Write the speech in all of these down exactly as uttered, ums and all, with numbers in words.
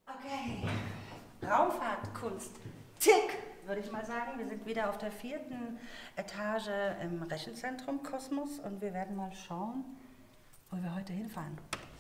Okay, Raumfahrtkunst. Tick, würde ich mal sagen. Wir sind wieder auf der vierten Etage im Rechenzentrum Kosmos und wir werden mal schauen, wo wir heute hinfahren.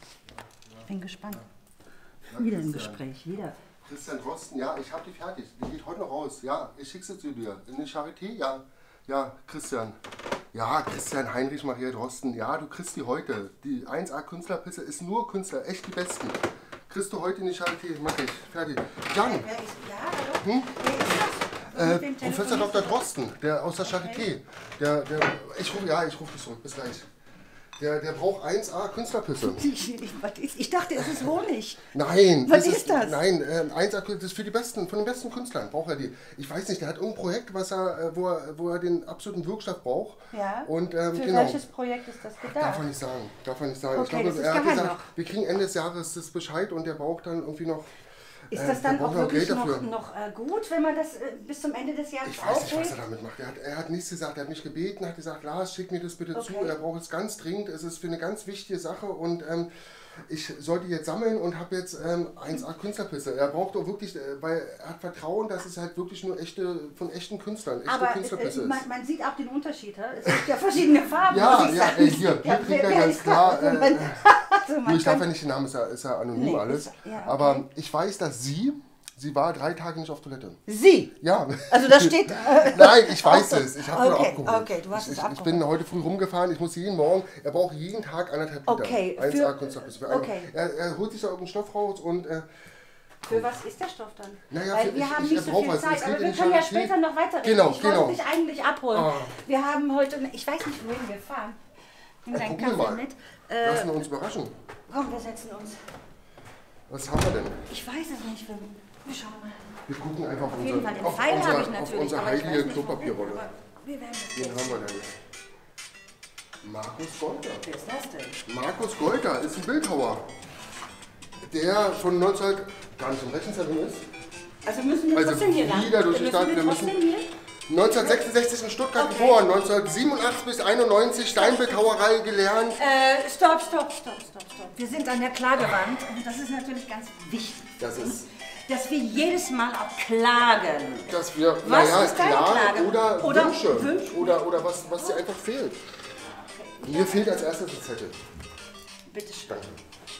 Ich bin gespannt. Ja, wieder im Gespräch, wieder. Christian Drosten, ja, ich habe die fertig. Die geht heute noch raus. Ja, ich schicke sie zu dir. In die Charité, ja. Ja, Christian. Ja, Christian Heinrich Maria Drosten. Ja, du kriegst die heute. Die eins A Künstlerpisse ist nur Künstler, echt die besten. Kriegst du heute in die Charité, mach ich. Fertig. Jan. Wer ist, ja, hallo? Hm? Wer ist das? Äh, Professor Doktor Drosten, der aus der Charité. Okay. Der, der, ich rufe, ja, ich rufe dich zurück. Bis gleich. Der, der braucht eins A Künstlerpisse. Ich, ich, was ist- ich dachte, es ist Honig. Nein. Was das ist das? Nein, äh, eins A das ist für die besten, von den besten Künstlern braucht er die. Ich weiß nicht, der hat irgendein Projekt, was er, äh, wo, er, wo er den absoluten Wirkstoff braucht. Ja. Und, ähm, Für genau. welches Projekt ist das Darf gedacht? er nicht sagen. Darf er nicht sagen. Okay, ich glaube, das ist er hat geheim gesagt, noch. wir kriegen Ende des Jahres das Bescheid und der braucht dann irgendwie noch. Ist äh, das der dann braucht auch noch wirklich Geld noch, dafür. noch äh, gut, wenn man das äh, bis zum Ende des Jahres Ich weiß nicht, was aufhält? er damit macht. Er hat, er hat nichts gesagt, er hat mich gebeten, hat gesagt, Lars, schick mir das bitte Okay. zu. Er braucht es ganz dringend, es ist für eine ganz wichtige Sache und ähm, ich sollte jetzt sammeln und habe jetzt ähm, eins A Künstlerpisse. Er braucht auch wirklich, äh, weil er hat Vertrauen, dass es halt wirklich nur echte, von echten Künstlern, echte Aber äh, Künstlerpisse ist. man, man sieht auch den Unterschied. hä? Es gibt ja verschiedene Farben. Ja, muss ich ja, sagen. ey, hier, hier Ja, kriegt wer- er wer ganz ist klar, das? Also äh, man, also man Nur ich darf ja kann- nicht den Namen, ist ja, ist ja anonym Nee, alles. ist- ja, okay. Aber ich weiß, dass sie, sie war drei Tage nicht auf Toilette. Sie. Ja. Also da steht. Äh, Nein, ich weiß auch so. es. Ich habe Okay, abgeholt. okay, du hast ich, es ich, ich abgeholt. bin heute früh rumgefahren. Ich muss jeden Morgen, er braucht jeden Tag anderthalb Liter. Okay, eins für- A Künstlerpisse. Für einen- okay. Er, er holt sich da irgendeinen Stoff raus und äh, Für was ist der Stoff dann? Naja, Weil für- wir ich- haben ich- nicht er so braucht viel was. Es Zeit, geht aber in wir die können ja Charité. später noch weiterreden. Genau, ich genau. wollte dich eigentlich abholen. Ah. Wir haben heute, ich weiß nicht, wohin wir fahren. Nimm Ja, deinen gucken wir Kaffee mal. mit. lassen Äh, wir uns überraschen. komm, wir setzen uns. Was haben wir denn? Ich weiß es nicht, wir, wir schauen mal. Wir gucken einfach auf, Auf jeden unser, Fall, den auf, Pfeil habe ich unser, auf natürlich, unsere aber ich weiß heilige nicht, wohin, Klopapierrolle. aber wir werden das Wen sehen. haben wir denn? Markus Golter. Wer ist das denn? Markus Golter ist ein Bildhauer, der von neunzehn gar nicht im Rechenzentrum ist. Also müssen wir Also trotzdem hier lang? wieder durch die müssen Stadt, wir wir müssen- trotzdem hier? neunzehnhundertsechsundsechzig in Stuttgart Okay. geboren, neunzehnhundertsiebenundachtzig bis einundneunzig Steinbildhauerei gelernt. Äh, stopp, stopp, stopp, stopp, stopp. Wir sind an der Klagewand und das ist natürlich ganz wichtig. Das ist, Dass wir jedes Mal auch klagen. dass wir, Was naja, ist deine klar, Klage? oder, Oder Wünsche, Wünsche? oder, oder was, was dir einfach fehlt. Mir fehlt als erstes ein Zettel. Bitte schön. Danke.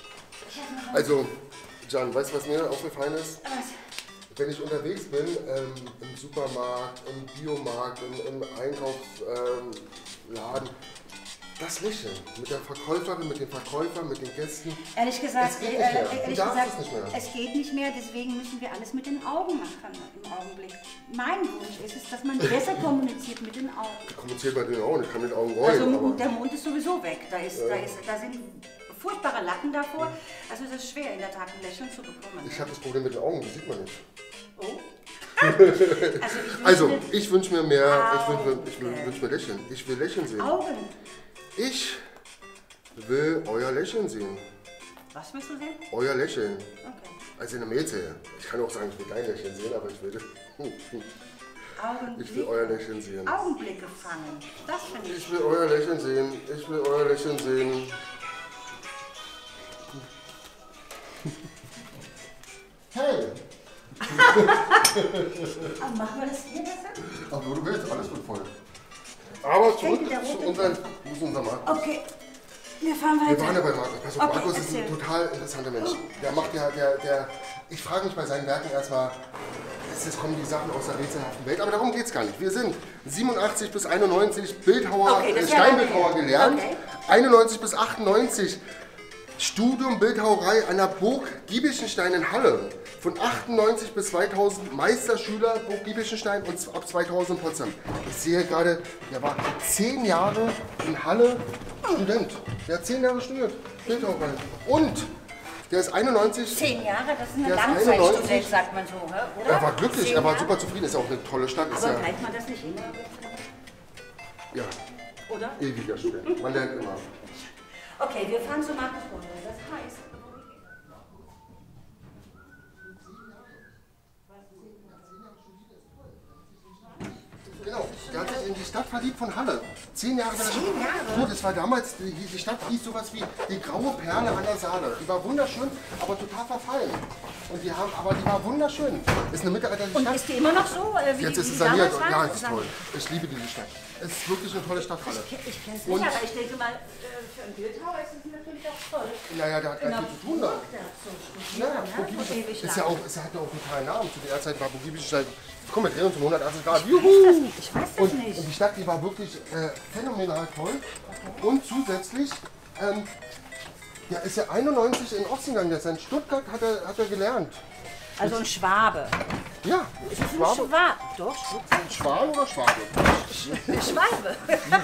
Also, Jan, weißt du, was mir aufgefallen ist? Wenn ich unterwegs bin, ähm, im Supermarkt, im Biomarkt, im, im Einkaufsladen, ähm, das Lächeln mit der Verkäuferin, mit dem Verkäufer, mit den Gästen. Ehrlich gesagt, Es geht äh, nicht mehr. äh, Du ehrlich darfst gesagt es nicht mehr. es geht nicht mehr, deswegen müssen wir alles mit den Augen machen im Augenblick. Mein Wunsch ist es, dass man besser kommuniziert mit den Augen. Ich kommuniziere bei den Augen, ich kann mit den Augen rollen. Also aber der Mund ist sowieso weg. Da, ist, da, ist, da sind furchtbare Lacken davor. Also es ist schwer, in der Tat ein Lächeln zu bekommen. ich habe das Problem mit den Augen, das sieht man nicht. Oh. Also ich wünsche Also, mir ich wünsche mir mehr, ich wünsche mir, ich Augen. wünsch mir Lächeln. Ich will Lächeln sehen. Augen. Ich will euer Lächeln sehen. Was willst du sehen? Euer Lächeln. Okay. Also in der Mähzelle. Ich kann auch sagen, ich will dein Lächeln sehen, aber ich will, ich will euer Lächeln sehen. Augenblicke fangen. Das finde ich. Ich will euer Lächeln sehen. Ich will euer Lächeln sehen. Hey! Aber machen wir das hier besser? Ach, wo du willst, alles wird voll. Aber zurück denke, der zu rote unseren, zu unserem Markus. Okay. Wir fahren Wir weiter. waren ja bei Markus. Pass auf, Okay, Markus ist ein erzähl. total interessanter Mensch. Der macht ja, der, der, ich frage mich bei seinen Werken erstmal, jetzt kommen die Sachen aus der rätselhaften Welt, aber darum geht es gar nicht. Wir sind siebenundachtzig bis einundneunzig Bildhauer, Okay, das äh, ist ja Steinbildhauer lange her. gelernt, Okay. einundneunzig bis achtundneunzig Studium Bildhauerei an der Burg Giebichenstein in Halle. Von achtundneunzig bis zweitausend Meisterschüler Burg Giebichenstein und ab zweitausend in Potsdam. Ich sehe gerade, der war zehn Jahre in Halle Student. Der hat zehn Jahre studiert, Bildhauerei. Und der ist einundneunzig. Zehn Jahre, das ist eine Der ist Langzeitstudent, einundneunzig. sagt man so, hä? oder? Er war glücklich, Zehn er war Jahre? super zufrieden. Ist ja auch eine tolle Stadt. Ist Aber ja, bleibt man das nicht immer? ja, Oder? ewiger Student. Man lernt immer. Okay, wir fahren zu Markus Runde. Das heißt... Genau, der hat sich in die Stadtverlieb von Halle. Zehn Jahre. Zehn Jahre? So, das war damals, die, die Stadt hieß sowas wie die graue Perle an der Saale. Die war wunderschön, aber total verfallen. Und die haben, aber die war wunderschön. Ist eine mittelalterliche Und Stadt. ist die immer noch so, äh, wie Jetzt die, ist wie es die saniert. damals Ja, war? es ist toll. Ich liebe diese Stadt. Es ist wirklich eine tolle Stadthalle. Ich, ich kenne es Und- nicht, aber ich denke mal, äh, für einen Bildhauer ist es natürlich auch toll. Naja, der hat In ganz der viel zu tun da. Burg da zu studieren, Ja, ne? Burg Und ewig ist lang. ja auch, es hat ja auch einen tollen Namen. Zu der Zeit war Burg Giebelstein. Komm, wir drehen uns um hundertachtzig Grad. Ich weiß das Juhu! nicht, ich weiß das Und, nicht. und die Stadt, die war wirklich äh, phänomenal toll. Und zusätzlich, ähm, der ist ja einundneunzig in Osten gegangen. Der ist in Stuttgart, hat er, hat er gelernt. Also ein Schwabe. Ja, Ist es ein Schwabe. Schwabe? Doch, Stuttgart. Schwan oder Schwabe? Schwabe.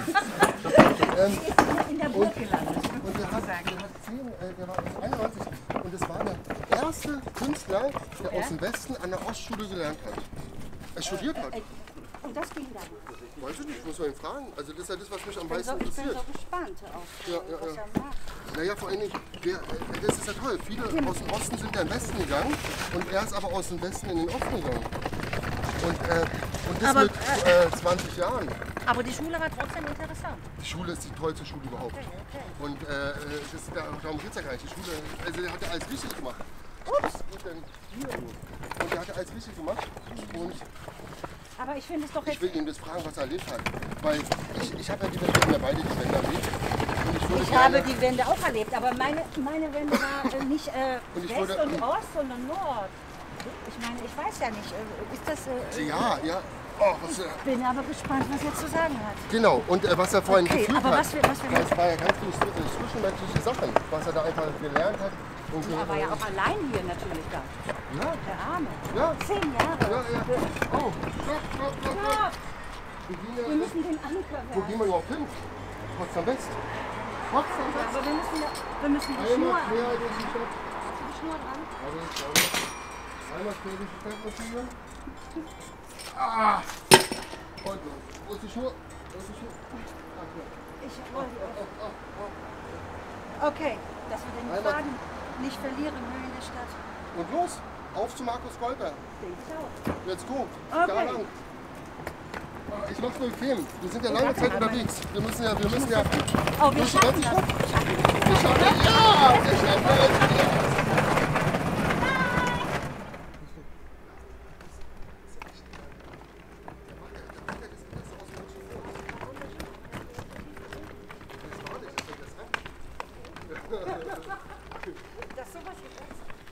Ähm, Die ist in der Burg gelandet. Und der hat, der hat zehn, äh, der war einundneunzig und das war der erste Künstler, der aus dem Westen an der Ostschule gelernt hat. Er studiert hat. Äh, Und das ging dann. Weiß ich nicht, muss man ihn fragen. Also das ist ja das, was mich am Ich bin meisten so, ich bin interessiert. so gespannt auf, Ja, ja, was ja. er macht. Naja, vor allen Dingen, der, äh, das ist ja toll. Viele aus dem Osten sind ja in den Westen gegangen und er ist aber aus dem Westen in den Osten gegangen. Und, äh, und das Aber, mit äh, zwanzig Jahren. Aber die Schule war trotzdem interessant. Die Schule ist die tollste Schule überhaupt. Okay, okay. Und äh, das, da, darum geht es ja gar nicht. Die Schule, also der hat ja alles richtig gemacht. Ups! Und, dann, hier, und der hat ja alles richtig gemacht. Und Aber ich finde es doch ich jetzt. will ihn jetzt fragen, was er erlebt hat. Weil ich, ich habe ja die Wende, wir haben ja beide die Wende erlebt. Und ich würde Ich gerne, habe die Wende auch erlebt, aber meine, meine Wende war äh, nicht äh, Und ich West würde- und Ost, sondern Nord. Ich meine, ich weiß ja nicht, äh, ist das. Äh, ja, ja. Oh, was, äh, Ich bin aber gespannt, was er zu sagen hat. genau, und äh, was er vorhin Okay, gefühlt aber hat. was wir- was wir- das war ja ganz viele zw- zwischenmenschliche Sachen, was er da einfach gelernt hat. Und, Er war ja auch allein hier natürlich da. ja, Der Arme. ja, Zehn Jahre. ja, ja. Oh, stopp, stopp, stopp, stopp. Ja, Wir gehen wir ja, müssen den Anker wo werfen. gehen wir überhaupt hin? Potsdam West. Potsdam Ja, West. aber wir müssen, ja, wir müssen die Schnur Einmal an. quer durch die Stadt. Hast du die Schnur dran? Also, einmal quer durch die Stadt marschieren. Ah! Und, wo ist die Schnur? Wo ist die Schnur? Ah, hier. Ich wollte. Ah, ah, ah. Okay, dass wir den Einmal- Faden nicht verlieren hier in der Stadt. Und los, auf zu Markus Golper. Denke ich auch. Let's go. Okay. Da lang. Ah, Ich mach's bequem. Wir sind ja Ich lange hab Zeit den einmal. unterwegs. Wir müssen ja, wir müssen ja. Oh, wir Durch die schaffen ganze das. Stadt. Wir schaffen ja, wir schaffen das. Das ist sowas jetzt.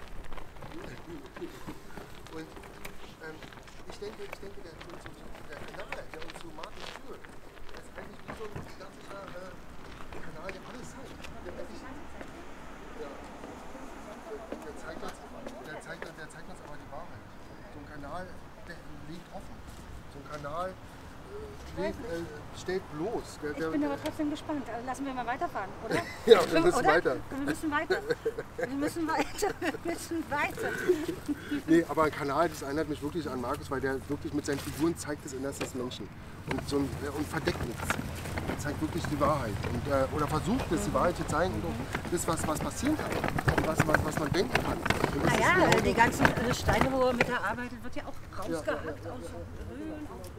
Und ähm, ich denke, ich denke, der, der Kanal, der uns zu Markus führt, das ist eigentlich wie so ein klassischer äh, Kanal, der alles zeigt. Der, wirklich, ja, der, der, zeigt uns, der, zeigt, uns- der zeigt uns aber die Wahrheit. So ein Kanal, der liegt offen. So ein Kanal äh, liegt, äh, steht bloß. Der, der, Ich bin aber trotzdem gespannt. Also lassen wir mal weiterfahren, oder? Ja, wir müssen oder? weiter. Wir müssen weiter. Wir müssen weiter. Wir müssen weiter. Nee, aber ein Kanal, das erinnert mich wirklich an Markus, weil der wirklich mit seinen Figuren zeigt das Innerste des Menschen. Und, so ein, und verdeckt nichts. Er zeigt wirklich die Wahrheit. Und, äh, oder versucht es, die Wahrheit zu zeigen und auch das, was, was passieren kann. Und was, was, was man denken kann. Und das ist Naja, genau die das. ganzen äh, Steine, wo er mit der arbeitet, wird ja auch rausgehackt Ja, ja, ja, aus Höhen. Aus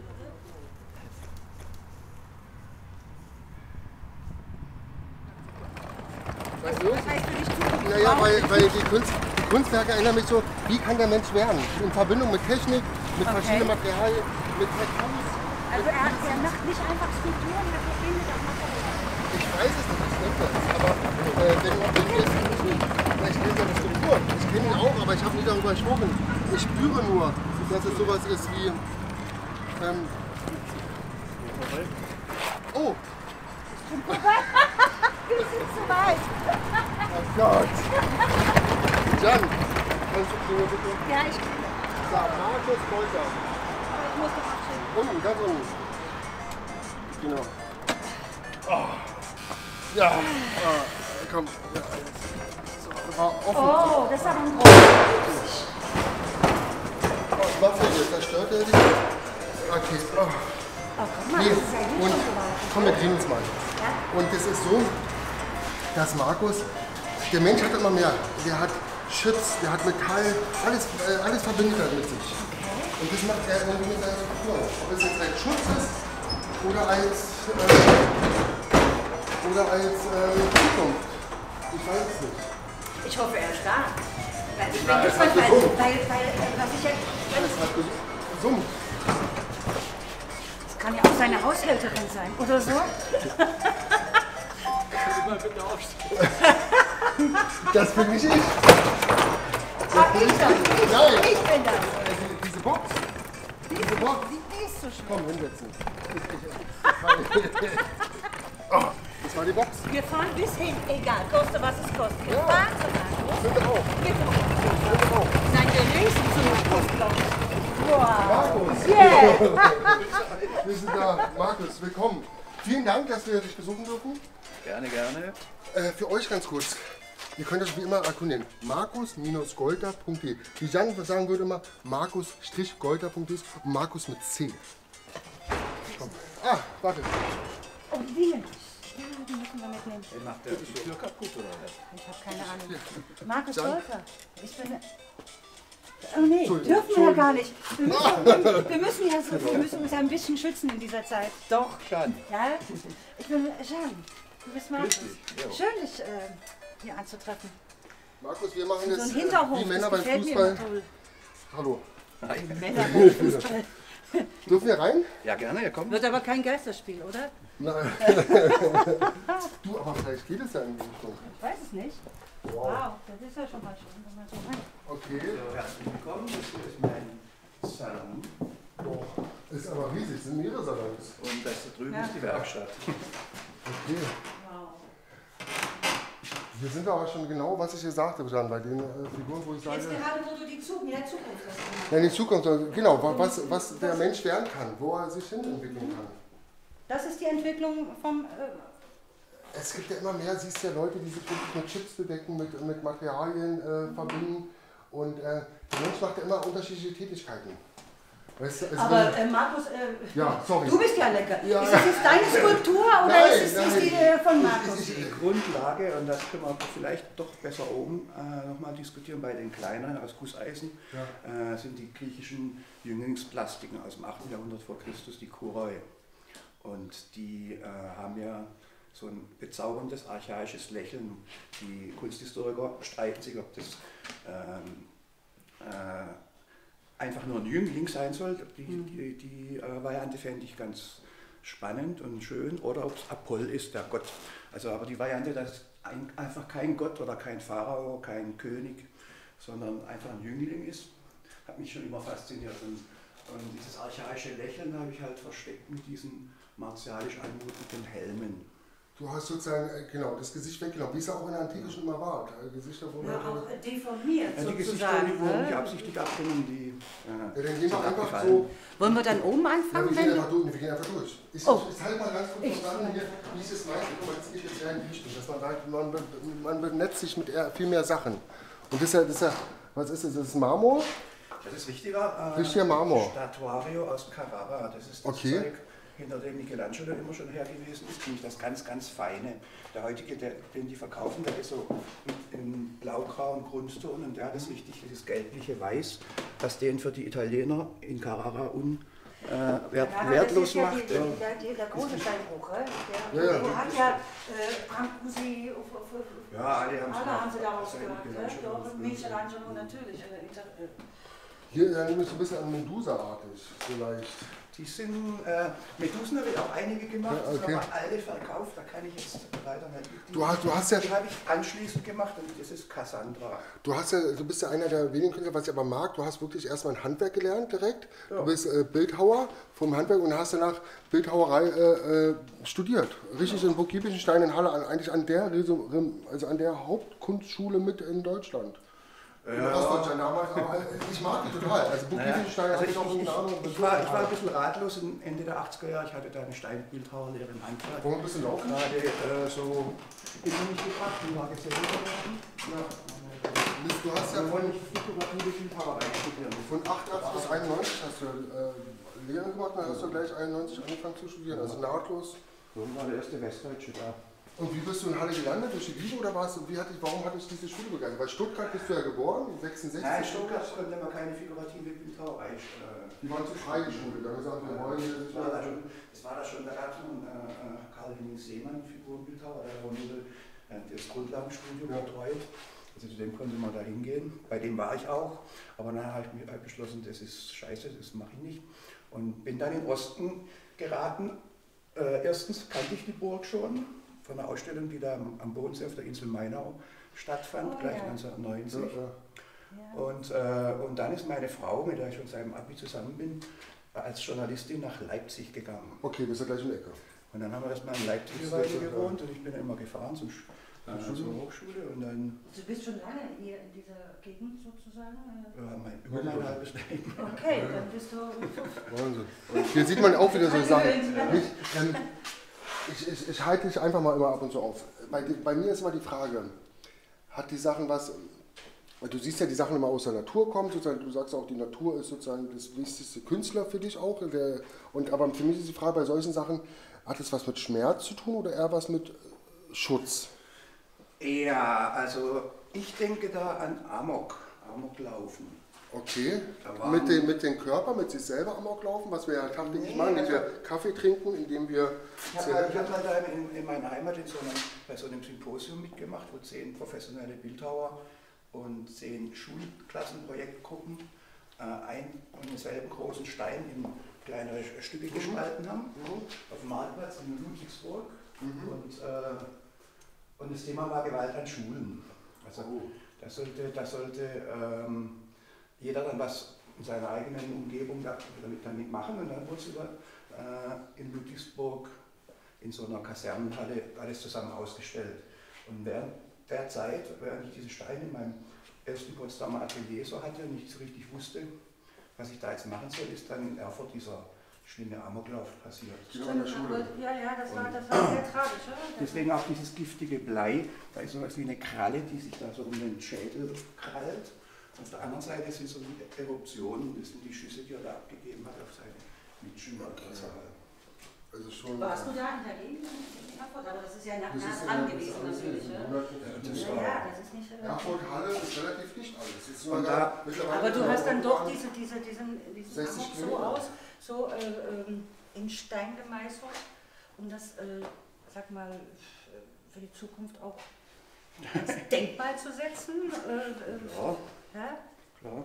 Weißt du? Was heißt für dich Zukunft? Naja, weil, weil die, Kunst, die Kunstwerke erinnern mich so, wie kann der Mensch werden? In Verbindung mit Technik, mit Okay. verschiedenen Materialien, mit Tattoos. Also er, er macht nicht einfach Skulpturen, er verbindet auch Materialien. Ich weiß es nicht, ich denke es. Aber äh, wenn du wenn ich lese, ich lese ja eine Struktur. Ich kenne ihn auch, aber ich habe nie darüber gesprochen. Ich spüre nur, dass es sowas ist wie. Ähm, oh, Wir sind zu weit. oh Gott! Jan, kannst du mir bitte. Ja, ich kann. Da, Markus Golter. Aber ich muss doch abschicken. Unten, ganz unten. Genau. Oh. Ja. Ah, komm. Ja. So, war offen. Oh, das ist aber ein großes. Was ist jetzt? Das stört er dich? Okay. Oh. Oh, guck mal, Nee, das ist ja jetzt und schon so weit. komm, wir drehen uns mal. Und es ist so, dass Markus, der Mensch hat immer mehr. Der hat Chips, der hat Metall, alles, äh, alles verbindet er mit sich. Und das macht er irgendwie mit seiner Figur. Ob es jetzt ein Schutz ist, oder als, äh, oder als äh, Zukunft. Ich weiß es nicht. Ich hoffe, er ist da. Weil, ich Ja, bin es hat gespannt, weil, gesummt. weil, weil, äh, was ich jetzt, Es hat gesummt. das kann ja auch seine Haushälterin sein, oder so. Das bin nicht ich. Ah, ich dann. Nein. Ich bin da. Diese Box. Diese Box. Die ist so schön. Komm, hinsetzen. Oh, das war die Box. Wir fahren bis hin, egal, koste was es kostet. Wir Ja. fahren zu Markus. Sind wir auch. Wir Sind wir auch. Nein, wir lesen zu Markus, glaube ich. Wow. Markus. Yeah. Wir sind da. Markus, willkommen. Vielen Dank, dass wir dich besuchen dürfen. Gerne, gerne. Äh, für euch ganz kurz. Ihr könnt euch wie immer erkundigen. markus golter punkt de. Wie Jan sagen würde immer markus golter punkt de und Markus mit C. Komm. Ah, warte. Oh, die Dinge. Ja, die müssen wir mitnehmen. Ey, macht der die Tür kaputt oder was? Ich habe keine Ahnung. Markus Jan? Golter. Ich bin... Oh nee, Entschuldigung, dürfen wir ja gar nicht. Wir müssen, wir, müssen ja so, wir müssen uns ein bisschen schützen in dieser Zeit. Doch, Jan. Ja? Ich bin Jean. Du bist Markus. Richtig, ja. Schön, dich äh, hier anzutreffen. Markus, wir machen So jetzt ein äh, Hinterhof, wie Männer das beim gefällt mir Fußball. immer toll. Hallo. Männer beim Fußball. Dürfen wir rein? Ja, gerne, ja, komm. Wird aber kein Geisterspiel, oder? Nein. Du, aber vielleicht geht es ja in die Richtung. Ich weiß es nicht. Wow. Wow, das ist ja schon mal schön, wenn man so rein. Okay. So, herzlich willkommen. Das hier ist mein Salon. Boah, ist aber riesig, das sind mehrere Salons. Und das da drüben Ja. ist die Werkstatt. Okay. Wow. Hier sind wir aber schon genau, was ich hier sagte, Jan, bei den äh, Figuren, wo ich sage, Jetzt gerade, wo du die Zukunft, in der Zukunft hast. ja, in die Zukunft, also genau, wa- was, was der Mensch werden kann, wo er sich hin entwickeln kann. Das ist die Entwicklung vom... Äh, Es gibt ja immer mehr, siehst du ja Leute, die sich wirklich mit Chips bedecken, mit, mit Materialien äh, verbinden. Und äh, der Mensch macht ja immer unterschiedliche Tätigkeiten. Weißt du, also aber wenn- äh, Markus, äh, ja, sorry. du bist ja lecker. Ja. Ist das jetzt deine Skulptur oder Nein, ist es ist nein. die äh, von Markus? Ich- ich- Die Grundlage, und das können wir vielleicht doch besser oben äh, nochmal diskutieren, bei den kleineren aus Gusseisen, Ja. äh, sind die griechischen Jünglingsplastiken aus dem achten Jahrhundert vor Christus, die Kuroi. Und die äh, haben ja so ein bezauberndes, archaisches Lächeln. Die Kunsthistoriker streiten sich, ob das ähm, äh, einfach nur ein Jüngling sein soll. Die, die, die äh, Variante fände ich ganz spannend und schön. Oder ob es Apoll ist, der Gott. Also, aber die Variante, dass ein, einfach kein Gott oder kein Pharao, kein König, sondern einfach ein Jüngling ist, hat mich schon immer fasziniert. Und, und dieses archaische Lächeln habe ich halt versteckt mit diesen martialisch anmutenden Helmen. Du hast sozusagen, äh, genau, das Gesicht weggenommen, wie es ja auch in der Antike schon immer war. Äh, Gesichter wurden Ja, halt- auch äh, deformiert Ja, die Gesichter sozusagen. die wurden nicht Ne? absichtlich abgenommen, die äh, Ja, dann gehen wir sind einfach abgefallen. so. Wollen wir dann oben Ja, anfangen? wir wenn gehen du- einfach durch. Wir gehen einfach durch. Ich, Oh. ich zeige mal ganz kurz Ich- noch Sachen hier, wie ich es meine. Guck mal, jetzt gehe ich jetzt eher in die Richtung, dass man sagt, man, be- man benetzt sich mit eher, viel mehr Sachen. Und das ist ja, das ist ja, was ist das? Das ist Marmor? Das ist richtiger, äh, Richtiger Marmor. Statuario aus Carrara. Das ist das Okay. Zeug, hinter dem Michelangelo immer schon her gewesen ist, nämlich das ganz, ganz Feine. Der heutige, der, den die verkaufen, der ist so mit in blaugrauen Grundton und der hat das richtig, dieses gelbliche Weiß, was den für die Italiener in Carrara un, äh, wert, Ja, wertlos das ist ja macht. Die, Ja. die, der, der große Steinbruch, äh? der, Ja, ja. der hat ja äh, Brancusi, auf- auf- auf- Ja, alle haben alle haben sie daraus Seit gemacht. Ne? Michelangelo. Doch, Michelangelo natürlich. Äh, Inter- äh, Hier erinnert mich so ein bisschen an Medusa-artig, vielleicht. Die sind, äh, Medusen habe ich auch einige gemacht, Ja, die okay. sind aber alle verkauft, da kann ich jetzt leider nicht. Die, Du hast, du hast ja, die habe ich anschließend gemacht und das ist Cassandra. du hast ja, du bist ja einer der wenigen Künstler, was ich aber mag. Du hast wirklich erstmal ein Handwerk gelernt direkt. Ja. Du bist äh, Bildhauer vom Handwerk und hast danach Bildhauerei äh, äh, studiert. Richtig in Burg Giebichenstein in Halle, an, eigentlich an der, also an der Hauptkunstschule mit in Deutschland. In Ostdeutschland damals, aber ich mag die total. Also Burg Naja, Giebichenstein also habe ich, ich auch ich, eine Ahnung. ich, ich, war, ich war ein bisschen ratlos im Ende der achtziger Jahre. Ich hatte da eine Steinbildhauerlehre im Handwerk. Wollen wir ein bisschen laufen? Gerade äh, so hinter mich gebracht, die war jetzt ja worden. Ja. Du hast ja Dann von, wollte ich Fotografie durch Bildhauerei studieren. von achtundachtzig bis einundneunzig hast du äh, Lehren gemacht, dann hast du gleich einundneunzig angefangen zu studieren. Also nahtlos. So war der erste Westdeutsche da. Und wie bist du in Halle gelandet? Durch die Liebe oder was? Und wie hat dich, warum hat dich diese Schule begeistert? Weil Stuttgart bist du ja geboren, sechsundsechzig. Nein, in Stuttgart konnte man keine figurative Bildhauerei. Äh, die waren zu frei, die Schule. Da haben gesagt, wir wollen hier. Das war da schon, das war da schon, da gab es noch einen äh, Karl-Henning Seemann, Figurenbildhauer, der hat auch nur äh, das Grundlagenstudium ja. betreut. Also zu dem konnte man da hingehen. Bei dem war ich auch. Aber dann habe ich mir beschlossen, das ist scheiße, das mache ich nicht. Und bin dann in den Osten geraten. Äh, erstens kannte ich die Burg schon von einer Ausstellung, die da am, am Bodensee auf der Insel Mainau stattfand, oh, gleich ja. neunzehnhundertneunzig. Ja, ja. Und, äh, und dann ist meine Frau, mit der ich schon seit dem Abi zusammen bin, als Journalistin nach Leipzig gegangen. Okay, das ist ja gleich in der Ecke. Und dann haben wir erstmal in Leipzig eine Weile gewohnt und ich bin immer gefahren zum, äh, zur Hochschule. Und dann, du bist schon lange hier in dieser Gegend sozusagen? Ja, mein, über mein halbes Leben. Okay, dann bist du... Wahnsinn. Und hier sieht man auch wieder so Sachen. Ich, ähm, ich, ich, ich halte dich einfach mal immer ab und zu auf. Bei, bei mir ist immer die Frage, hat die Sachen was... Weil du siehst ja, die Sachen immer aus der Natur kommen, sozusagen, du sagst auch, die Natur ist sozusagen das wichtigste Künstler für dich auch. Der, und, aber für mich ist die Frage bei solchen Sachen, hat es was mit Schmerz zu tun oder eher was mit Schutz? Ja, also ich denke da an Amok, Amoklaufen. Okay, mit dem, mit dem Körper, mit sich selber Amok laufen, was wir ja tagtäglich nee, machen, indem wir Kaffee trinken, indem wir... Ich habe halt, hab mal da in, in meiner Heimat in so einem, bei so einem Symposium mitgemacht, wo zehn professionelle Bildhauer und zehn Schulklassenprojektgruppen äh, einen und denselben großen Stein in kleinere Stücke mhm. gespalten haben, mhm. auf dem Marktplatz in Ludwigsburg. Mhm. Und, äh, und das Thema war Gewalt an Schulen. Also oh. da sollte, da sollte ähm, jeder dann was in seiner eigenen Umgebung damit, damit machen. Und dann wurde es äh, in Ludwigsburg in so einer Kasernenhalle alles zusammen ausgestellt. Und während der Zeit, während ich diese Steine in meinem ersten Potsdamer Atelier so hatte und nicht so richtig wusste, was ich da jetzt machen soll, ist dann in Erfurt dieser schlimme Amoklauf passiert. Stimmt, ja, ja, das war, das war sehr tragisch. Oder? Deswegen auch dieses giftige Blei, da ist sowas wie eine Kralle, die sich da so um den Schädel krallt. Auf der anderen Seite sind so die Eruptionen, das sind die Schüsse, die er da abgegeben hat auf seine Mitschüler. Also schon, warst du da in der Gegend in Erfurt? Aber das ist ja nah dran gewesen natürlich. Ja, das ja, ja, das ist nicht... Erfurt, Halle ist relativ nicht alles. Und da, aber du hast dann doch diese, diese, diesen, diesen Amok so aus, so äh, ähm, in Stein gemeißelt, um das, äh, sag mal, für die Zukunft auch als Denkmal zu setzen. Äh, äh, ja, ja, klar.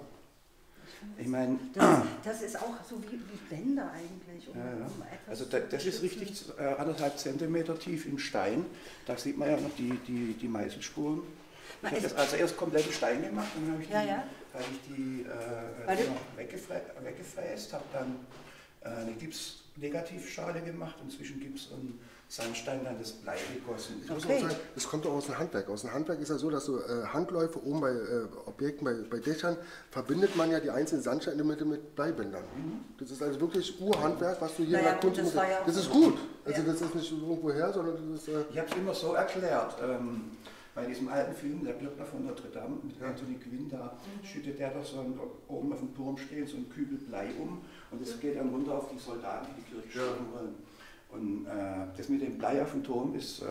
Ich meine, das, das ist auch so wie, wie Bänder eigentlich. Um, ja, ja. Um also da, das ist richtig äh, anderthalb Zentimeter tief im Stein. Da sieht man ja noch die, die, die Meißelspuren. Ich habe das also erst komplett in Stein gemacht, dann habe ich die, ja, ja. hab ich die äh, weggefrä weggefräst, habe dann äh, eine Gips-Negativschale gemacht und zwischen Gips und Sandstein dann das Blei gegossen. Ich muss okay. auch sagen, das kommt doch aus dem Handwerk. Aus dem Handwerk ist ja so, dass so äh, Handläufe oben bei äh, Objekten, bei, bei Dächern, verbindet man ja die einzelnen Sandsteine mit, mit Bleibändern. Mhm. Das ist also wirklich Urhandwerk, was du hier naja, in der Kunst... Das, ja das ist gut. Also ja. das ist nicht irgendwo her, sondern das ist... Äh ich habe es immer so erklärt. Ähm, bei diesem alten Film, der Glöckner von Notre Dame, mit ja. Anthony Quinn, da mhm. schüttet der doch so ein, oben auf dem Turm stehen, so ein Kübel Blei um und das geht dann runter auf die Soldaten, die die Kirche ja. stürmen wollen. Und äh, das mit dem Blei auf dem Turm ist äh,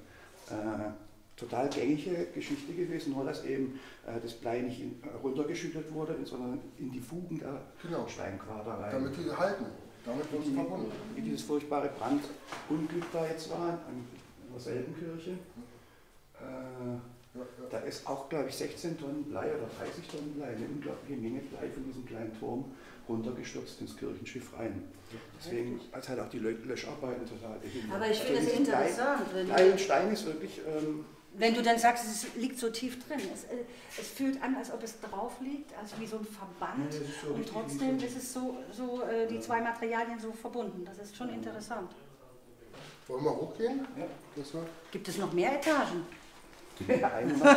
äh, total gängige Geschichte gewesen, nur dass eben äh, das Blei nicht in, äh, runtergeschüttet wurde, sondern in die Fugen der genau. Steinquader rein. Damit die halten, damit wird es verbunden. Wie dieses furchtbare Brandunglück da jetzt war, in der Selbenkirche. Äh, ja, ja. Da ist auch, glaube ich, sechzehn Tonnen Blei oder dreißig Tonnen Blei, eine unglaubliche Menge Blei von diesem kleinen Turm runtergestürzt ins Kirchenschiff rein. Deswegen als halt auch die Löscharbeiten total behindert. Aber ich finde es interessant. Blei, Blei und Stein ist wirklich... Ähm, wenn du dann sagst, es liegt so tief drin, es, es fühlt an, als ob es drauf liegt, also wie so ein Verband. Ja, so und trotzdem ist es so, so äh, die ja. zwei Materialien so verbunden. Das ist schon ja. interessant. Wollen wir hochgehen? Ja. Das war Gibt es noch mehr Etagen? Ja,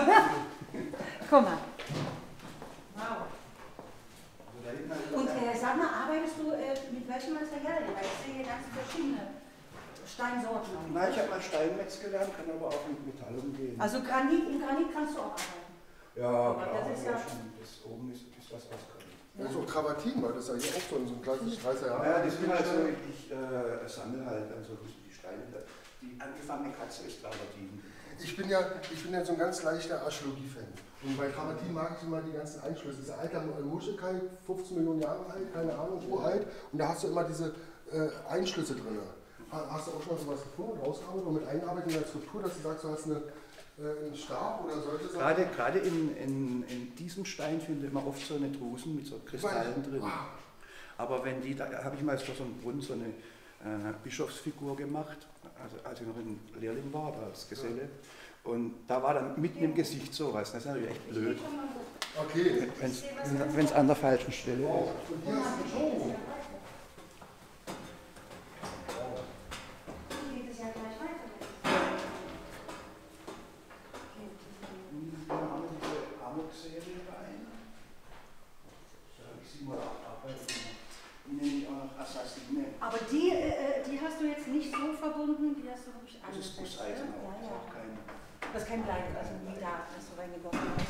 Guck mal. Wow. Und äh, sag mal, arbeitest du äh, mit welchen Materialien? Weil ich sehe ganz verschiedene Steinsorten. Nein, ich habe mal Steinmetz gelernt, kann aber auch mit Metall umgehen. Also Granit, in Granit kannst du auch arbeiten? Ja, aber klar, das ist ja schon, das oben ist, ist was aus Granit. Ja. Das ist auch Travertin, weil das ist ja hier auch so ein, so ein klassisches dreißiger Jahre. Ja, das sind halt so, ich äh, sammle halt also die Steine. Die angefangene Katze ist Travertin. Ich bin ja, ich bin ja so ein ganz leichter Archäologie-Fan. Und bei Travertin mag ich immer die ganzen Einschlüsse. Das ist ein alter Muschelkalk, fünfzehn Millionen Jahre alt, keine Ahnung, uralt. Und da hast du immer diese äh, Einschlüsse drin. Hast du auch schon mal sowas gefunden, rausgearbeitet und mit eingearbeitet in der Struktur, dass du sagst, du hast eine, äh, einen Stab oder solche Sachen? Gerade, gerade in, in, in diesem Stein findet man oft so eine Drusen mit so Kristallen drin. Wow. Aber wenn die, da habe ich mal vor so einem Brunnen so eine äh, Bischofsfigur gemacht, also als ich noch ein Lehrling war, oder als Geselle. Und da war dann mitten im Gesicht sowas. Das ist natürlich echt blöd, Okay. wenn es an der falschen Stelle ist. Wow. Und hier hast du einen Show. Wir haben diese Amok-Serie rein. Da habe ich sie mal abgearbeitet. Die nenne ich auch noch Assassine. Aber die, äh, die hast du jetzt nicht so verbunden, die hast du wirklich Das ist angesetzt. Gusseisen Ja, auch. Das ist ja. auch kein. Das ist kein Blei, also nie da, dass du reingegossen hast.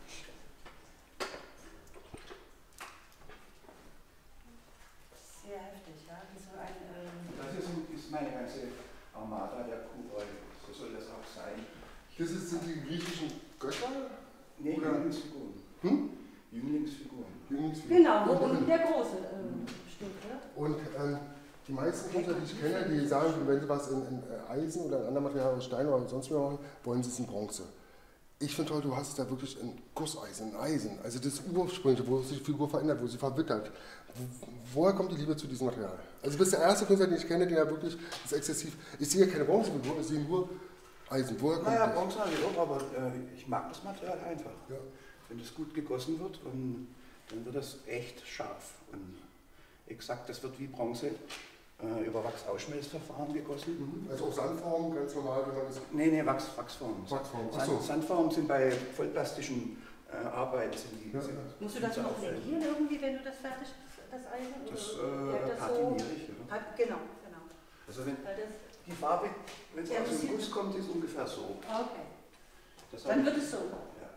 Sehr heftig, ja. Das ist so ein, ähm Das ist, ist meine ganze Armada der Kuhräu. So soll das auch sein. Das ist, sind die griechischen Götter? Nee, Oder- Jünglingsfiguren. Hm? Jünglingsfiguren. Jünglingsfiguren. genau, wo Und- unten der große ähm, steht, oder? Und ähm, die meisten Künstler, die ich kenne, die sagen, wenn sie was in, in Eisen oder in anderem Material, aus Stein oder sonst was machen, wollen sie es in Bronze. Ich finde heute, du hast es da wirklich in Gusseisen, in Eisen, also das Ursprüngliche, wo sich die Figur verändert, wo sie verwittert. Wo, woher kommt die Liebe zu diesem Material? Also du bist der erste Künstler, den ich kenne, der wirklich das exzessiv, ich sehe keine Bronzefigur, ich sehe nur Eisen. Woher kommt Naja, das? Bronze habe ich auch, aber äh, ich mag das Material einfach. Ja. Wenn es gut gegossen wird, und dann wird das echt scharf und exakt. Das wird wie Bronze äh, über Wachsausschmelzverfahren gegossen. Mhm. Also auch Sandform, ganz normal, wie man das... Nee, nee, Wachs, Wachsformen. Wachsform, ach Sand, so. Sandformen sind bei vollplastischen äh, Arbeiten. Sind die, Ja. sind, Musst du sind das so noch auffällig. legieren irgendwie, wenn du das fertig das Eisen? Das oder äh, bleibt das so? patiniere ich. Ja. Pat- Genau, genau. Also wenn Weil das, die Farbe, wenn es Ja, aus das dem sieht- Guss kommt, ist ungefähr so. okay. Das Dann habe wird ich- es so. Ja.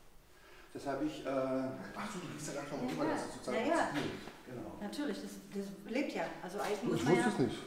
Das habe ich, äh, Ach so, du gehst ja gar nicht mal rüber, Ja, das ist sozusagen ja, ja. genau. Natürlich, das, das lebt ja. Also Eisen muss Ich man wusste ja. es nicht.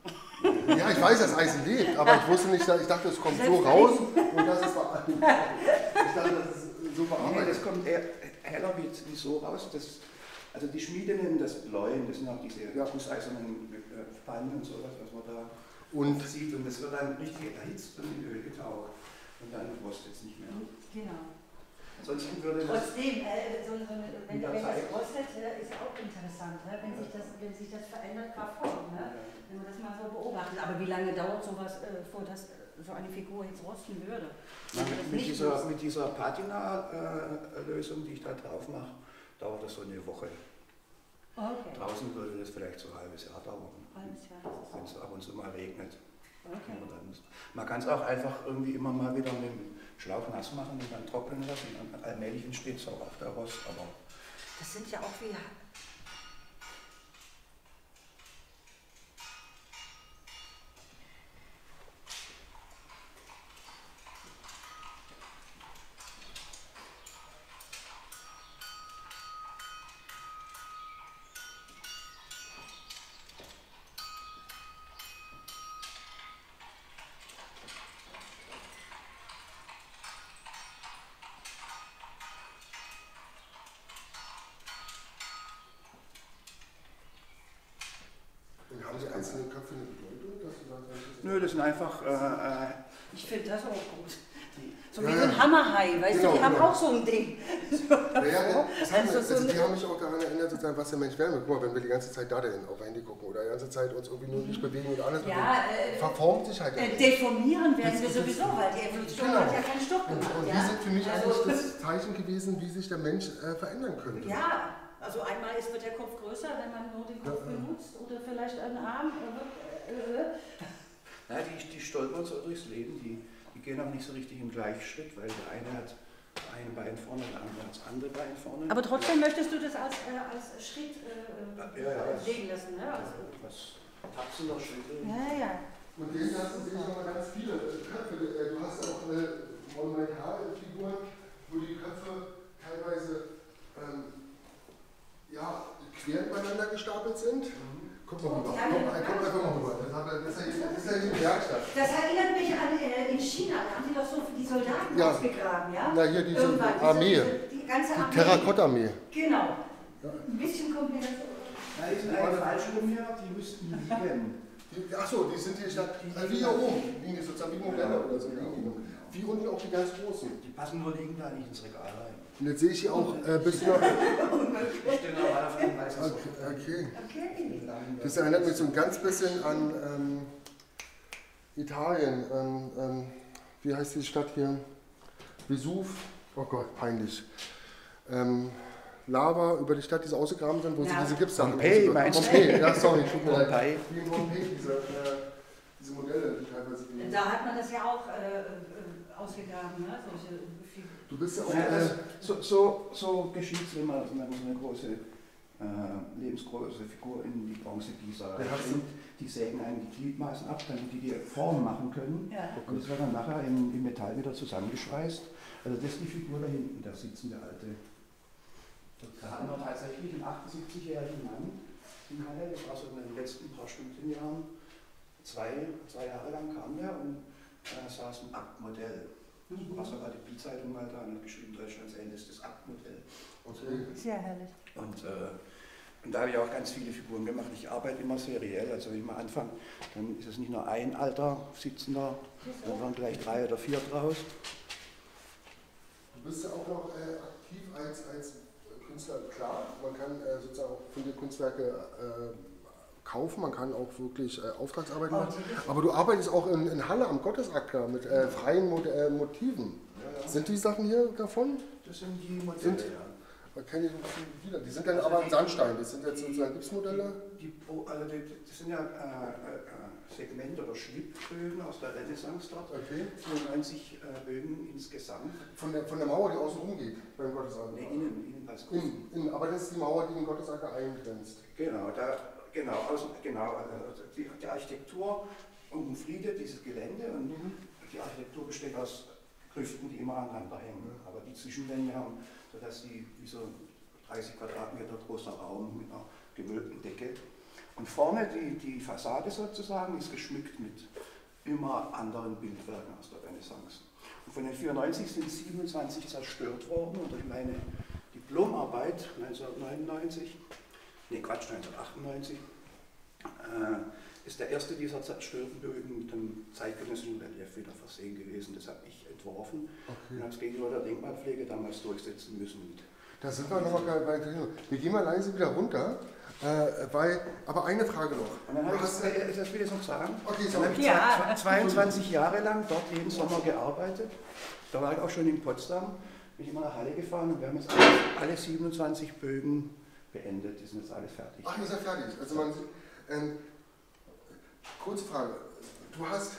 Ja, ich weiß, dass Eisen lebt, aber ich wusste nicht, ich dachte, es kommt so Selbst raus und das ist ver- Ich dachte, das ist so Nee, verarbeitet. das kommt eher heller wie, wie so raus. Das, also die Schmiede nennen das Bläuen, das sind auch diese Ja. gusseisernen äh, Pfannen und sowas, was man da Und sieht. Und das wird dann richtig erhitzt und in Öl getaucht. Und dann rostet es nicht mehr. Genau. Ansonsten würde das... Trotzdem, äh, so, so, eine- wenn, Mit der wenn das Zeit. rostet, äh, ist ja auch interessant, ne? wenn, sich das, wenn sich das verändert, qua Form. Ne? Wenn man das mal so beobachtet. Aber wie lange dauert sowas, äh, vor dass äh, so eine Figur jetzt rosten würde? Na, Wenn mit, das mit, nicht dieser, rost- mit dieser Patina-Lösung, die ich da drauf mache, dauert das so eine Woche. Okay. Draußen würde das vielleicht so ein halbes Jahr dauern, Alles klar, das wenn ist es ab und zu mal regnet. so. Okay. Aber dann- Man kann es auch einfach irgendwie immer mal wieder mit dem Schlauch nass machen und dann trocknen lassen. Dann allmählich entsteht es auch auf der Rost. Aber Das sind ja auch wie. und haben die einzelnen Köpfe eine Bedeutung, dass du sagst, das ist- nö, das sind einfach. Äh, äh, Ich finde das auch gut. So Ja, wie so ja. ein Hammerhai, weißt Genau, du, die haben genau. auch so ein Ding. Ja, ja, das haben, Also wir- so also ein- die haben mich auch daran erinnert, sozusagen, was der Mensch werden will. Guck mal, wenn wir die ganze Zeit da denn auf Handy gucken oder die ganze Zeit uns irgendwie nur nicht bewegen oder alles Ja, bewegen, äh, verformt sich halt. Äh, alles. deformieren werden Das- wir das- sowieso, weil die Evolution Genau. hat ja keinen Stopp Und, gemacht. und ja? die sind für mich also, eigentlich das Zeichen gewesen, wie sich der Mensch äh, verändern könnte. Ja, also einmal ist, wird der Kopf größer, wenn man nur den Kopf Ja, ja. benutzt oder vielleicht einen Arm. Äh, äh, na, die, die stolpern so durchs Leben, die, die gehen auch nicht so richtig im Gleichschritt, weil der eine hat ein Bein vorne, der andere hat das andere Bein vorne. Aber trotzdem möchtest du das als, äh, als Schritt äh, Ja, ja, äh, als- sehen lassen, ne? Also, Was tapsender Schritte. ja, ja. Und denen hast du sicher mal ganz viele äh, Köpfe. Äh, Du hast auch äh, Monumentalfiguren, wo die Köpfe teilweise ähm, ja, quer übereinander gestapelt sind. Guck mal rüber, komm, komm einfach mal rüber. Das, hat, das, ist ja, das ist ja die Werkstatt. Das erinnert mich an äh, in China, da haben die doch so die Soldaten Ja. ausgegraben, ja? Na, hier diese Irgendwann, diese- Armee. diese- Die ganze Die Armee. Terrakotta-Armee. Genau. Ein bisschen Kombination. Da ist ein Fallschirm hier, die müssten liegen. Die, achso, die sind hier statt, also wie hier oben, liegen die sozusagen wie Modelle oder so. Wie unten auch die ganz großen. Die passen nur liegen da nicht ins Regal rein. Und jetzt sehe ich hier auch äh, bis noch. Ich stehe noch auf dem weißen Okay, Sofa. okay. Okay. Das erinnert mich so ein ganz bisschen an ähm, Italien. An, ähm, wie heißt die Stadt hier? Vesuv. Oh Gott, peinlich. Ähm, Lava über die Stadt, die so ausgegraben sind, wo Ja. sie diese Gipssachen. Pompeii, meinst du? Pompeii, ja, sorry, tut mir leid. Pompeii. Wie in Pompeii, diese, äh, diese Modelle, die teilweise. Die Da hat man das ja auch äh, äh, ausgegraben, ne? Solche Figuren. du bist ja auch. Ja, das, Äh, so, so, so geschieht es, wenn man, wenn man so eine große, äh, lebensgroße Figur in die Bronzegießerei Ja, hast du- bringt. Die sägen eigentlich die Gliedmaßen ab, damit die die Form machen können. Ja. Und das wird dann nachher im, im Metall wieder zusammengeschweißt. Also das ist die Figur da hinten, da sitzt der alte. Da hatten wir tatsächlich einen achtundsiebzigjährigen Mann in Halle, das war so in den letzten paar Studienjahren. Zwei, zwei Jahre lang kam der und äh, saß ein Aktmodell. Das war sogar die Bildzeitung mal da und hat geschrieben, Deutschlands ältestes Aktmodell. okay. Sehr herrlich. Und, äh, und da habe ich auch ganz viele Figuren gemacht. Ich arbeite immer seriell, also wenn ich mal anfange, dann ist es nicht nur ein alter Sitzender, sondern gleich drei oder vier draus. Du bist ja auch noch äh, aktiv als, als Künstler, klar. Man kann äh, sozusagen auch von dir Kunstwerke äh, kaufen, man kann auch wirklich äh, Auftragsarbeit machen. Aber du arbeitest auch in, in Halle am Gottesacker mit äh, freien Mo äh, Motiven. Ja, ja. Sind die Sachen hier davon? Das sind die Modelle, Sind- ja. Man kennt die so ein bisschen wieder. Die sind dann aber in Sandstein. Das sind jetzt sozusagen Gipsmodelle. Die, die, oh, also die, das sind ja äh, äh, Segment- oder Schnittbögen aus der Renaissance dort. Okay. vierundneunzig äh, Bögen insgesamt. Von der, von der Mauer, die außen rumgeht beim Gottesacker. Ne, innen, innen als Kuchen. Innen, innen. Aber das ist die Mauer, die den Gottesacker eingrenzt. Genau, da, genau, außen, genau also die, die Architektur um den Friede, dieses Gelände und die Architektur besteht aus Grüften, die immer aneinander hängen. Aber die Zwischenwände haben, sodass die wie so dreißig Quadratmeter großer Raum mit einer gewölbten Decke. Und vorne die, die Fassade sozusagen ist geschmückt mit immer anderen Bildwerken aus der Renaissance. Und von den vierundneunzig sind siebenundzwanzig zerstört worden und durch meine Diplomarbeit neunzehnhundertneunundneunzig, nee Quatsch, neunzehnhundertachtundneunzig, äh, ist der erste dieser zerstörten Bögen mit einem zeitgenössischen Relief wieder versehen gewesen. Das habe ich entworfen Okay. und habe es gegenüber der Denkmalpflege damals durchsetzen müssen. Da sind wir nochmal bei. Wir gehen mal leise wieder runter. Äh, weil, aber eine Frage noch. Und dann habe Du ich, hast, das, äh, das will ich noch sagen, okay, dann sorry. habe ich Ja. zweiundzwanzig Jahre lang dort jeden Sommer gearbeitet. Da war ich auch schon in Potsdam, bin ich immer nach Halle gefahren und wir haben jetzt alle, alle siebenundzwanzig Bögen beendet. Die sind jetzt alle fertig. Ach, ihr seid fertig. Also man sieht, ähm, kurze Frage. Du hast,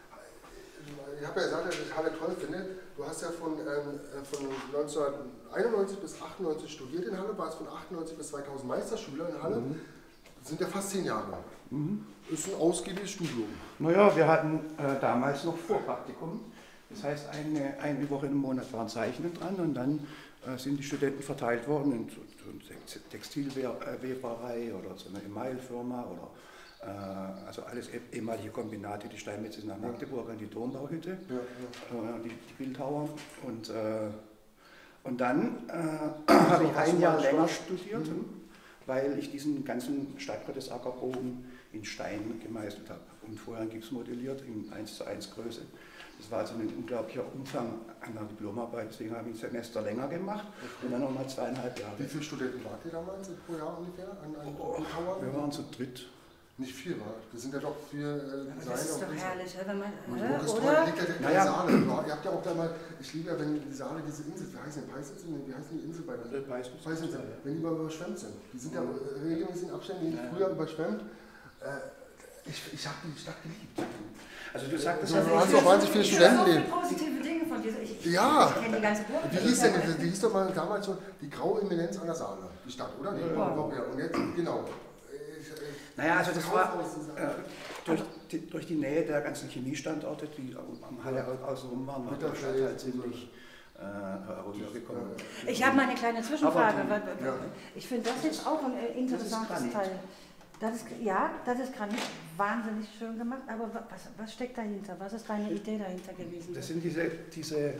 ich habe ja gesagt, dass ich Halle toll finde. Du hast ja von, ähm, von neunzehnhunderteinundneunzig bis achtundneunzig studiert in Halle, warst von achtundneunzig bis zweitausend Meisterschüler in Halle. Mhm. Das sind ja fast zehn Jahre. Mhm. Ist ein ausgiebiges Studium. Naja, wir hatten äh, damals noch Vorpraktikum. Das heißt, eine, eine Woche im Monat waren Zeichnen dran und dann äh, sind die Studenten verteilt worden in so, so Textilweberei oder so eine Emailfirma oder äh, also alles ehemalige Kombinate. Die Steinmetz ist nach Magdeburg an die Dombauhütte, Ja, ja. äh, die, die Bildhauer. Und, äh, und dann äh, habe ich ein Jahr länger studiert, Mhm. weil ich diesen ganzen Stadtgottesackerbogen in Stein gemeißelt habe und vorher gipsmodelliert in eins zu eins Größe. Das war also ein unglaublicher Umfang an der Diplomarbeit, deswegen habe ich ein Semester länger gemacht und dann nochmal zweieinhalb Jahre. Wie viele Studenten wart ihr damals pro Jahr ungefähr an, an Oh, Bildhauern? wir waren zu dritt. Nicht viel, wa? Wir sind ja doch vier äh, Designer. Das ist und doch Künstler. herrlich, wenn man, Und äh, Burg ist toll, oder? liegt ja in Naja. der Saale. Ihr habt ja auch da mal, ich liebe ja, wenn die Saale diese Insel, wie heißt die, Peißinsel? Nee, wie heißt die Insel bei der Peißinsel? Wenn die mal überschwemmt sind. Die sind ja äh, regelmäßig in Abständen, die Ja. früher überschwemmt. Äh, ich ich habe die Stadt geliebt. Also du sagtest, Du Also hast ich doch höre wahnsinnig viele ich höre Studenten so leben. viele positive Dinge von dir. Ich, ich, Ja. ich kenne die ganze Burg. Wie hieß denn, die hieß doch mal damals so, die graue Eminenz an der Saale, die Stadt, oder? Nee, Ja. ja. Und jetzt, genau. Ich, ich, naja, also das war Kaufhaus ist- äh, durch, die, durch die Nähe der ganzen Chemiestandorte, die am Halle außenrum waren, war der Stadt halt ziemlich äh, heruntergekommen. Ich habe mal eine kleine Zwischenfrage. Aber weil- ja. Ich finde das jetzt auch ein äh, interessantes Granit. Teil. Das ist, ja, das ist gerade nicht wahnsinnig schön gemacht, aber was, was steckt dahinter? Was ist deine Idee dahinter gewesen? Das sind diese, diese äh,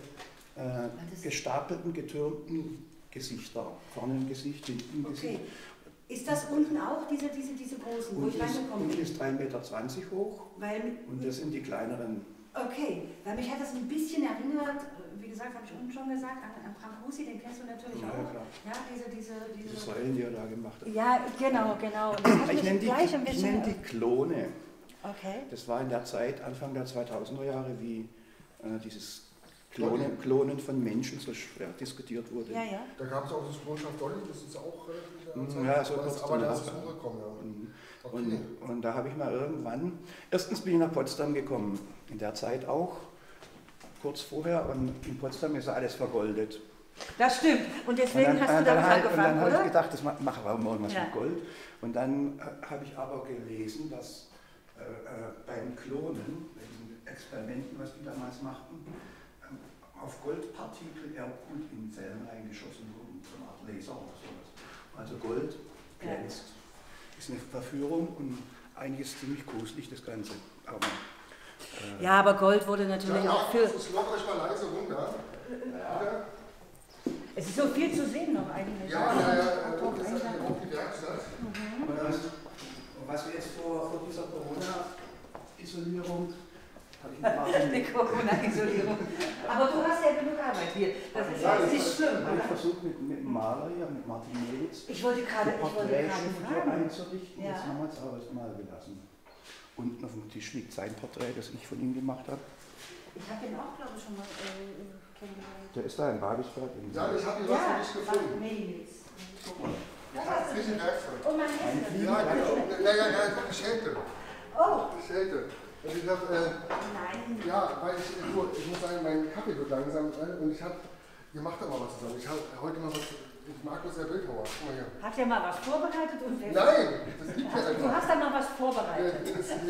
gestapelten, getürmten Gesichter. Vorne ein Gesicht, hinten ein Gesicht. Okay. Ist das unten auch diese, diese, diese großen, wo Und ich reingekommen bin? Unten ist drei Meter zwanzig hoch. Weil, und das sind die kleineren. Okay, weil mich hat das ein bisschen erinnert, wie gesagt, habe ich unten schon gesagt, an, an Frank Husi, den kennst du natürlich Ja, auch. klar. Ja, diese, diese, diese, Diese Säulen, die er da gemacht hat. Ja, genau, genau. Und das hat Ich mich nenne die, gleich ein ich bisschen. nenn die Klone. Okay. Das war in der Zeit, Anfang der zweitausender Jahre, wie äh, dieses Klonen, Klonen von Menschen so schwer diskutiert wurde. Ja, ja. Da gab es auch das Klonschaft Dolly, das ist auch relativ Mhm, ja, so das, kurz aber da danach. ist es hochgekommen, ja. Mhm. Okay. Und, und da habe ich mal irgendwann, erstens bin ich nach Potsdam gekommen, in der Zeit auch, kurz vorher, und in Potsdam ist alles vergoldet. Das stimmt. Und deswegen und dann, hast du dann, damit halt, angefangen, und dann oder? habe ich gedacht, das ma- machen wir irgendwas Ja. mit Gold. Und dann äh, habe ich aber gelesen, dass äh, äh, beim Klonen, bei diesen Experimenten, was die damals machten, ähm, auf Goldpartikel eher gut in Zellen reingeschossen wurden, so eine Art Laser oder sowas. Also Gold glänzt. Ist eine Verführung und eigentlich ist ziemlich gruselig das Ganze. Aber, äh, Ja, aber Gold wurde natürlich Ja, auch für. Es lockert euch mal leise runter. Ja, Es ist so viel zu sehen noch eigentlich. ja, ja, ja, das ist halt auch die Werkstatt. Und das, und was wir jetzt vor, vor dieser Corona-Isolierung, habe ich ein paar Die Corona-Isolierung. Aber du hast ja genug Arbeit hier. Das ist ja nicht schlimm, habe ich oder? versucht mit, mit dem Maler hier, mit Martin Melitz, Ich wollte gerade, ein ich wollte gerade Porträtstudio fragen. einzurichten. Ja. Das haben wir jetzt aber mal gelassen. Unten auf dem Tisch liegt sein Porträt, das ich von ihm gemacht habe. Ich habe den auch, glaube ich, schon mal äh, kennengelernt. Der ist da in Babelsberg. In Ja, ich habe hier was für dich gefunden. Melitz. Ja, frische Werkzeug. Oh, mein Essen. Ja, genau. Naja, ja, ich schelte. Oh, Ich schelte. Und ich habe, äh, nein. ja, weil ich, du, ich muss sagen, mein Kaffee wird langsam, äh, und ich habe, ihr macht da mal was zusammen. Ich habe heute mal was, ich mag das ja Bildhauer. Guck mal hier. Hat er mal was vorbereitet? Und wer- Nein, das liegt hier Du einfach. hast da mal was Ja, vorbereitet. das ist,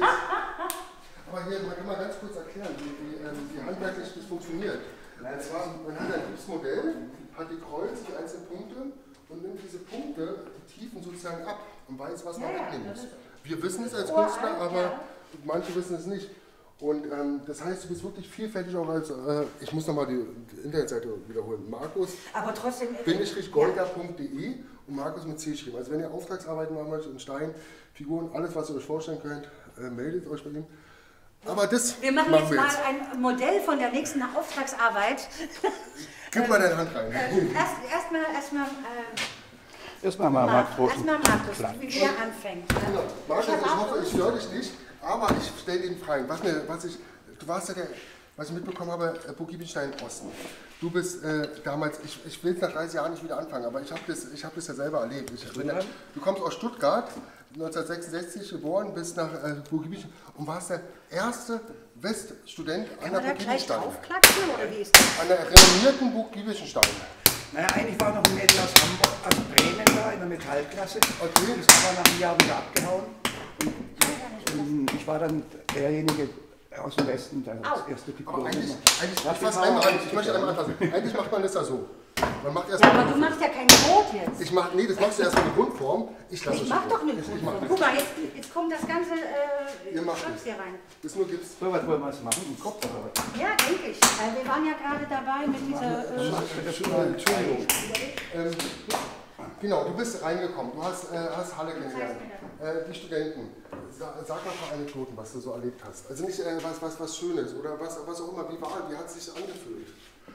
aber hier, man kann mal ganz kurz erklären, wie, wie, ähm, wie handwerklich das funktioniert. Und zwar, man hat ein Gipsmodell, hat die Kreuz, die einzelnen Punkte und nimmt diese Punkte, die Tiefen sozusagen ab und weiß, was man Ja, ja, wegnehmen das muss. ist- Wir wissen es als Uralt, Künstler, aber ja. manche wissen es nicht. Und ähm, das heißt, du bist wirklich vielfältig auch als, äh, ich muss nochmal die, die Internetseite wiederholen, Markus. Aber trotzdem. Golga punkt de und Markus mit C geschrieben. Also wenn ihr Auftragsarbeiten machen möchtet, in Stein, Figuren, alles was ihr euch vorstellen könnt, äh, meldet euch bei ihm. Aber das Wir machen jetzt wir mal ein Modell von der nächsten Auftragsarbeit. Gib mal deine Hand rein. Erst erstmal erstmal äh, Erstmal mal Marc erstmal Markus, wie er anfängt. Genau. Markus, Ich hab ich auch hoffe, ich störe dich nicht, aber ich stelle den Fragen. Was, mir, was ich, du warst ja der, was ich mitbekommen habe, äh, Burg Giebelstein Osten. Du bist äh, damals, ich, ich will es nach dreißig Jahren nicht wieder anfangen, aber ich habe das, ich hab das ja selber erlebt. Ich bin, du kommst aus Stuttgart, neunzehnhundertsechsundsechzig geboren, bist nach äh, Burg Giebelstein und warst der erste Weststudent an Kann der man da Burg gleich Giebelstein. draufklatschen oder wie ist das? An der renommierten Burg Giebelstein. Naja, eigentlich war noch ein Mädel aus Hamburg, aus Bremen da in der Metallklasse. Okay. Das ist aber nach einem Jahr wieder abgehauen. Und, und ich war dann derjenige aus dem Westen, der das erste Aber Diplom eigentlich, gemacht. eigentlich Ja, ich, fass genau. einmal an, ich möchte einmal anfassen. Eigentlich macht man das ja so. Man macht erst Ja, mal aber du machst ja kein Brot jetzt. Ich mach, nee, das machst du erst mit der Grundform. Ich lasse Ich es mach so. doch eine Ich mach Grundform. das. Guck mal, jetzt, jetzt kommt das ganze äh, Ihr macht Schnaps es. hier rein. Das ist nur Gips. So, was wollen wir jetzt machen? Im Kopf oder was? Ja, denke ich. Äh, wir waren ja gerade dabei mit dieser. Äh, Entschuldigung. Ähm, genau, du bist reingekommen. Du hast, äh, hast Halle kennengelernt. Äh, die Studenten. Sa- Sag mal ein paar Anekdoten, was du so erlebt hast. Also nicht äh, was, was, was Schönes oder was, was auch immer. Wie war, wie hat es sich angefühlt?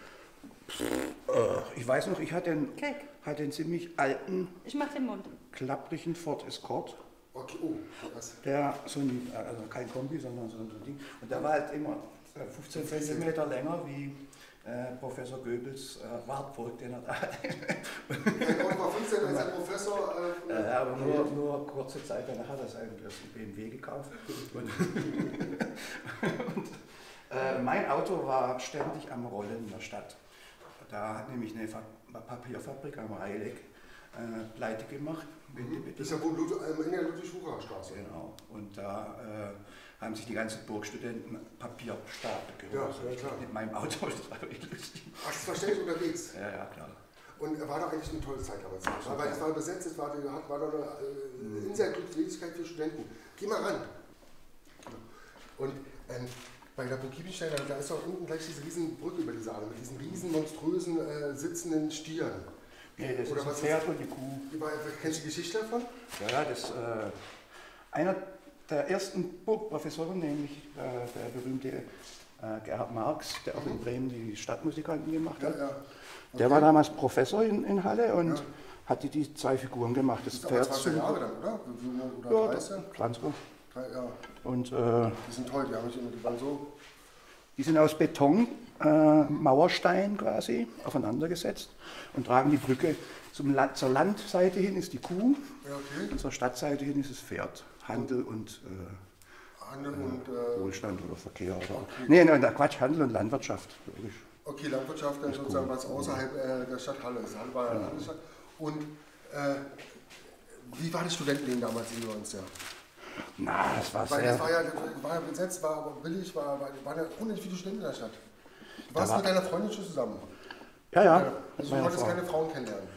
Ich weiß noch, ich hatte einen, Cake. hatte einen ziemlich alten, ich mach den Mund. klapprigen Ford Escort. Okay, oh, was? Der so ein, also kein Kombi, sondern so ein Ding. Und der war halt immer fünfzehn Zentimeter länger wie äh, Professor Goebbels äh, Wartburg, den er da hatte. Ein Auto war fünfzehn als ein Professor. Äh, Äh, aber nur, nur kurze Zeit danach hat er seinen ersten B M W gekauft. Und, und äh, mein Auto war ständig am Rollen in der Stadt. Da hat nämlich eine Fa Papierfabrik am Reileck äh, pleite gemacht. Das ist ja wohl Lud ähm, in der Ludwig-Hurer-Straße. Genau. Und da äh, haben sich die ganzen Burgstudenten Papierstapel geholt. Ja, ja, klar. Mit meinem Auto, das war wirklich lustig. Ach, das war ständig unterwegs. Ja, ja, klar. Und war doch eigentlich eine tolle Zeit damals. War, weil es war besetzt, es war, war doch eine äh, Inselglückseligkeit für Studenten. Geh mal ran. Und ähm, bei der Burg Giebelstein, da ist doch unten gleich diese riesen Brücke über diese Aare mit diesen riesen, monströsen, äh, sitzenden Stieren. Nee, das Oder ist ein was Pferd ist, und eine Kuh. Kennst du die Geschichte davon? Ja, das äh, einer der ersten Burgprofessoren, nämlich äh, der berühmte äh, Gerhard Marx, der auch in Bremen die Stadtmusikanten gemacht hat. Ja, ja. Okay. Der war damals Professor in, in Halle und ja. hatte die zwei Figuren gemacht. Das, das Pferd ist zwanzig Jahre dann, oder? Oder ja, dreißig? zwanzig. Drei, ja. Und, äh, die sind toll, die, haben mich immer, die waren so. Die sind aus Beton, äh, Mauerstein quasi, aufeinander gesetzt und tragen die Brücke zum Land, zur Landseite hin ist die Kuh, Ja, okay. und zur Stadtseite hin ist das Pferd. Handel und äh, Handel und äh, Wohlstand oder Verkehr. Oder? Okay. Nee, nee, Quatsch, Handel und Landwirtschaft, logisch. okay, Landwirtschaft, dann sozusagen was außerhalb äh, der Stadt Halle ist. Halle war ja eine Stadt. Und äh, wie war das Studentenleben damals in uns? Ja? Na, das war Weil sehr... das war ja, war ja besetzt, war aber billig, war, war, waren ja unendlich viele Studenten in der Stadt. Du warst war- mit deiner Freundin schon zusammen. Ja, ja. Also du meine wolltest Frau. keine Frauen kennenlernen.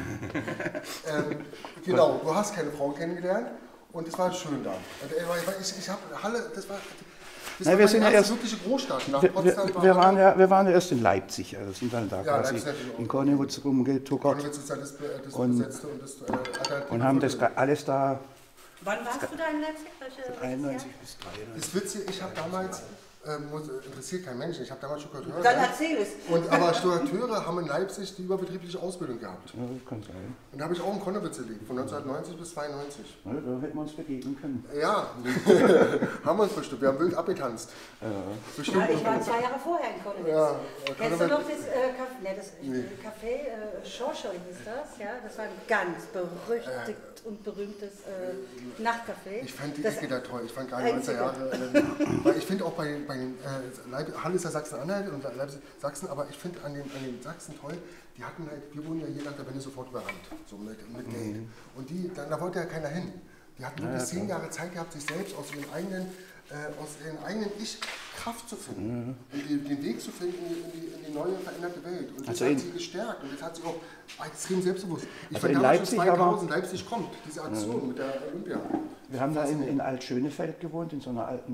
ähm, genau, du hast keine Frauen kennengelernt und es war schön da. Und, äh, weil ich ich habe Halle, das war, das Nein, war wir meine sind ja erste erst- wirkliche Großstadt. Nach Wir, Potsdam wir, war wir, Halle- waren ja, wir waren ja erst in Leipzig, also sind dann da Ja, quasi Leipzig natürlich auch. in Konnewitz rumgetuckert Konnewitz ist ja das, das Und- besetzte und das äh, alternative und haben das Viertel. alles da Wann warst du da in Leipzig? Welche, einundneunzig bis dreiundneunzig. Das ist witzig, ich habe damals, äh, muss, interessiert kein Mensch, ich habe damals Stuckateure Dann gelernt. erzähl es. Und, aber Stuckateure haben in Leipzig die überbetriebliche Ausbildung gehabt. Ja, das kann sein. Und da habe ich auch in Konnewitz gelebt, von neunzehnhundertneunzig bis zweiundneunzig. Ja, da hätten wir uns begegnen können. Ja, haben wir uns bestimmt, wir haben wild abgetanzt. Bestimmt. Ja, ich war zwei Jahre vorher in Konnewitz. Ja, Kennst du Konnewitz- noch das äh, Café, ne, das Nee. Café äh, Schorschel hieß das, ja? Das war ein ganz berüchtigt und berühmtes äh, Nachtcafé. Ich fand die Das Ecke da toll. Ich fand gerade neunziger Jahre. Einzige. Äh, weil ich finde auch bei, bei den äh, Leip Halle ist ja Sachsen-Anhalt und Leipzig Sachsen, aber ich finde an den, an den Sachsen toll, die hatten halt, wir wurden ja hier nach der Wende sofort überrannt, so mit, mit Geld. Und die, da, da wollte ja keiner hin. Die hatten wirklich zehn Jahre Zeit gehabt, sich selbst aus ihrem eigenen, äh, aus ihrem eigenen Ich Kraft zu finden und die, den Weg zu finden in die, in die neue, veränderte Welt. Und das Also hat in- sie gestärkt und das hat sie auch extrem selbstbewusst. Ich Also fand in damals Leipzig schon aber- zweitausend, Leipzig kommt, diese Aktion mit der Olympia. Wir haben da in, in Alt-Schönefeld gewohnt, in so einer alten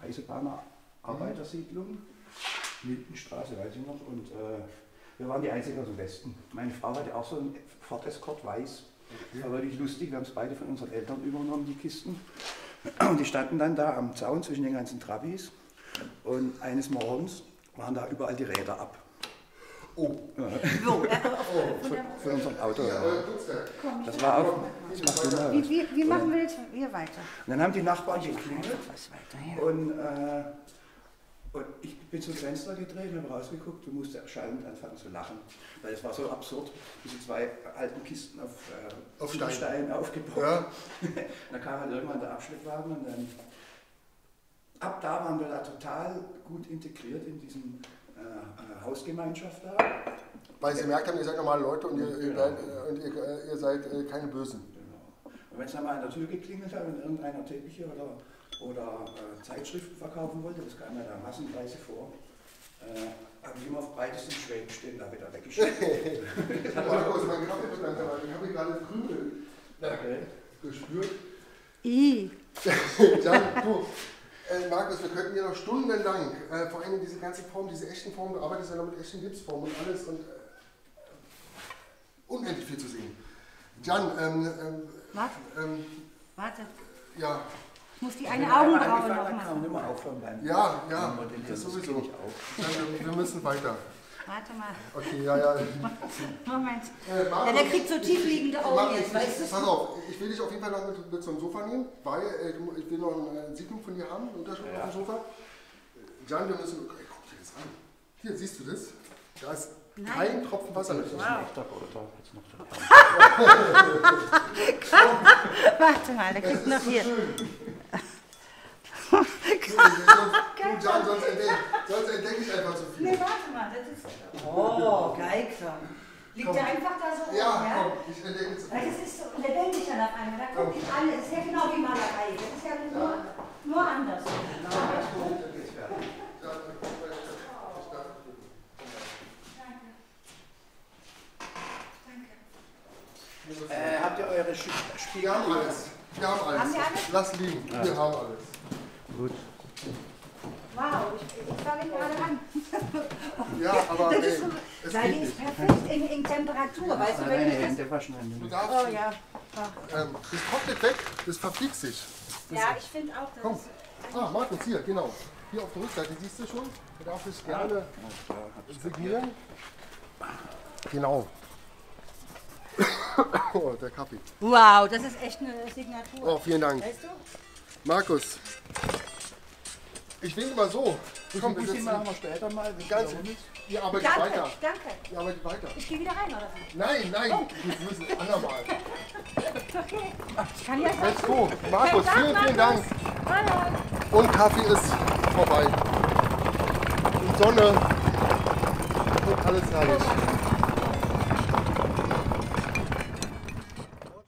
Eisenbahner-Arbeitersiedlung. Lindenstraße, weiß ich noch. Und äh, wir waren die Einzigen aus dem Westen. Meine Frau hatte auch so einen Ford Escort weiß. Das war wirklich lustig. Wir haben es beide von unseren Eltern übernommen, die Kisten. Und die standen dann da am Zaun zwischen den ganzen Trabis. Und eines Morgens waren da überall die Räder ab. Oh, So, äh, auf, Von, von unserem Auto. Ja. euer Putzwerk. Das war auch. Das macht Wunder. wie, wie, wie machen wir jetzt hier weiter? Und dann haben die Nachbarn geklingelt. Was weiter, ja. Und, äh, und ich bin zum Fenster gedreht und habe rausgeguckt und musste schallend anfangen zu lachen. Weil es war so absurd, diese zwei alten Kisten auf, äh, Auf Stein. Stein aufgebaut. Ja. Dann kam halt irgendwann der Abschleppwagen und dann ab da waren wir da total gut integriert in diesen äh, äh, Hausgemeinschaft da. Weil sie gemerkt haben, ihr seid normale Leute und ihr, ihr, Genau. seid, äh, und ihr, äh, ihr seid äh, keine Bösen. Genau. Und wenn es dann mal an der Tür geklingelt hat und irgendeiner Teppiche oder, oder äh, Zeitschriften verkaufen wollte, das kam ja da massenweise vor, äh, habe ich immer auf breitestem Schwäbisch stehen da wieder weggeschickt. Markus, mein Kaffee wird langsam, ich habe hier gerade Krümel Okay. gespürt. I. Jan, du, äh, Markus, wir könnten hier noch stundenlang, äh, vor allem diese ganzen Formen, diese echten Formen, du arbeitest ja noch mit echten Gipsformen und alles und äh, unendlich viel zu sehen. Jan, ähm, ähm, Was? ähm, Warte. ja, Ich muss die Wenn eine man einmal Augenbraue angefangen noch hat, kann man machen. nicht mehr aufhören beim ja, ja, beim Modellieren. das Das sowieso. krieg ich auch. Jan, wir, wir müssen weiter. Warte mal. Okay, ja, ja. Moment. Äh, Markus, Ja, der kriegt so tiefliegende Augen Markus, jetzt, weißt du? Pass auf, ich will dich auf jeden Fall noch mit, mit zum Sofa nehmen, weil äh, du- ich will noch eine Signum von dir haben, eine Unterschrift Ja. auf dem Sofa. Jan, wir müssen. Ey, guck dir das an. Hier, siehst du das? Da ist Nein. kein Tropfen Wasser mit. Das ist ein echter Roter. Jetzt noch der Warte mal, der Das kriegt ist noch so hier. schön. Du, sonst, Jan, sonst entdecke sonst entdeck ich einfach zu viel. Nee, warte mal, das ist. Oh, Geiger. Liegt Komm. der einfach da so rum, Ja, ja? komm, ich entdecke zu Weil viel. das ist so lebendig dann auf einmal. Da guckt ich alle. Das ist ja genau wie Malerei. Das ist ja nur, nur anders. Äh, habt ihr eure Sch Spiegel? Wir haben alles. Wir haben alles. Haben wir alles? Lass liegen. Ja. Wir haben alles. Gut. Wow, ich, ich fange gerade an. Ja, aber Das ey, ist so, es weil geht die ist nicht. perfekt in, in Temperatur, weißt du, Deine wenn ich das... Hände waschen. Du Hände. darfst, Oh ja. ähm, das trocknet weg, das verfliegt sich. Ja, ich finde auch, das Komm. ist... Ah, Markus, hier, genau. Hier auf der Rückseite siehst du schon. Da darf ich gerne signieren. Genau. Oh, der Kaffee. Wow, das ist echt eine Signatur. Oh, vielen Dank. Weißt du? Markus, ich winke mal so. Komm, wir Bussi sitzen machen wir später mal. wenn ganz. du rum bist. Ihr arbeitet Danke, weiter. danke. Ihr arbeitet weiter. Ich gehe wieder rein, oder so? Nein, nein, wir müssen andermal. Okay. Ich kann ja Let's go. Markus, vielen, vielen Dank. Hallo. Und Kaffee ist vorbei. Und Sonne und alles herrlich.